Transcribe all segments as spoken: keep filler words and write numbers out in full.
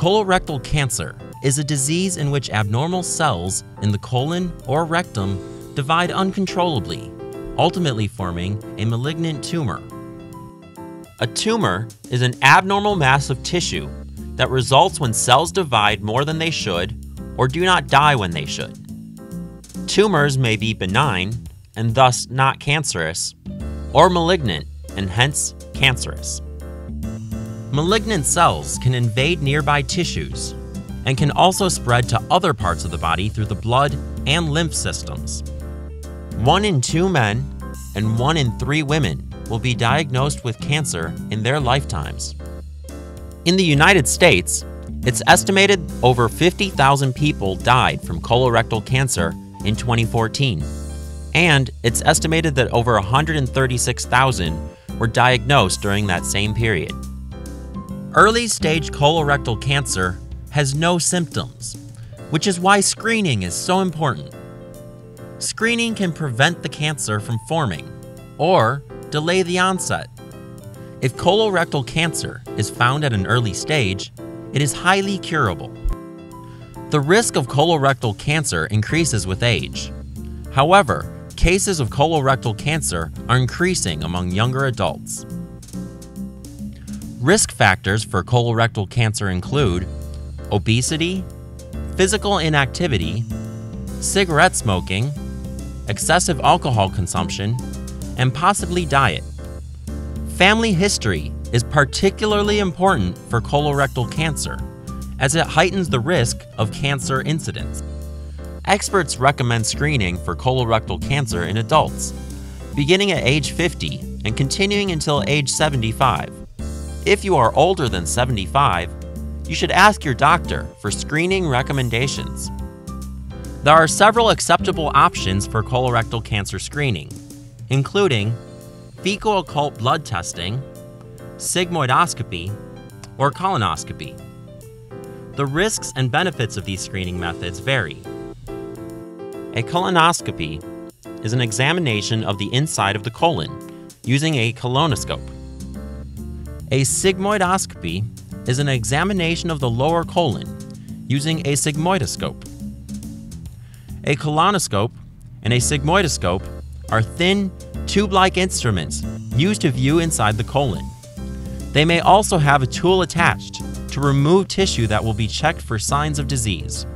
Colorectal cancer is a disease in which abnormal cells in the colon or rectum divide uncontrollably, ultimately forming a malignant tumor. A tumor is an abnormal mass of tissue that results when cells divide more than they should or do not die when they should. Tumors may be benign and thus not cancerous, or malignant and hence cancerous. Malignant cells can invade nearby tissues and can also spread to other parts of the body through the blood and lymph systems. One in two men and one in three women will be diagnosed with cancer in their lifetimes. In the United States, it's estimated over fifty thousand people died from colorectal cancer in twenty fourteen, and it's estimated that over one hundred thirty-six thousand were diagnosed during that same period. Early-stage colorectal cancer has no symptoms, which is why screening is so important. Screening can prevent the cancer from forming or delay the onset. If colorectal cancer is found at an early stage, it is highly curable. The risk of colorectal cancer increases with age. However, cases of colorectal cancer are increasing among younger adults. Risk factors for colorectal cancer include obesity, physical inactivity, cigarette smoking, excessive alcohol consumption, and possibly diet. Family history is particularly important for colorectal cancer, as it heightens the risk of cancer incidence. Experts recommend screening for colorectal cancer in adults, beginning at age fifty and continuing until age seventy-five. If you are older than seventy-five, you should ask your doctor for screening recommendations. There are several acceptable options for colorectal cancer screening, including fecal occult blood testing, sigmoidoscopy, or colonoscopy. The risks and benefits of these screening methods vary. A colonoscopy is an examination of the inside of the colon using a colonoscope. A sigmoidoscopy is an examination of the lower colon using a sigmoidoscope. A colonoscope and a sigmoidoscope are thin, tube-like instruments used to view inside the colon. They may also have a tool attached to remove tissue that will be checked for signs of disease.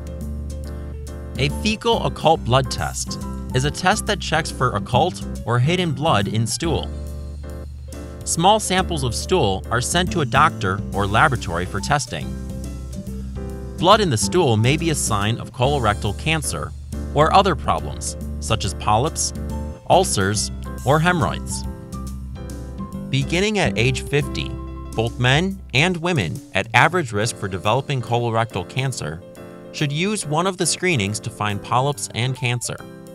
A fecal occult blood test is a test that checks for occult or hidden blood in stool. Small samples of stool are sent to a doctor or laboratory for testing. Blood in the stool may be a sign of colorectal cancer or other problems, such as polyps, ulcers, or hemorrhoids. Beginning at age fifty, both men and women at average risk for developing colorectal cancer should use one of the screenings to find polyps and cancer.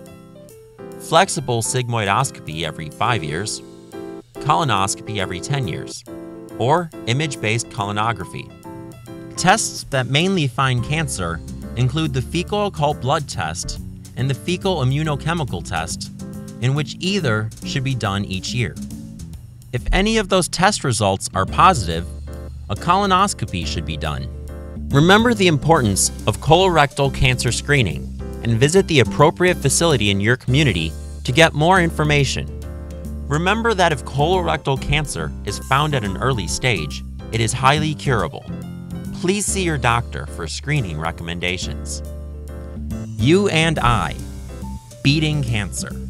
Flexible sigmoidoscopy every five years, colonoscopy every ten years, or image-based colonography. Tests that mainly find cancer include the fecal occult blood test and the fecal immunochemical test, in which either should be done each year. If any of those test results are positive, a colonoscopy should be done. Remember the importance of colorectal cancer screening and visit the appropriate facility in your community to get more information. Remember that if colorectal cancer is found at an early stage, it is highly curable. Please see your doctor for screening recommendations. You and I, beating cancer.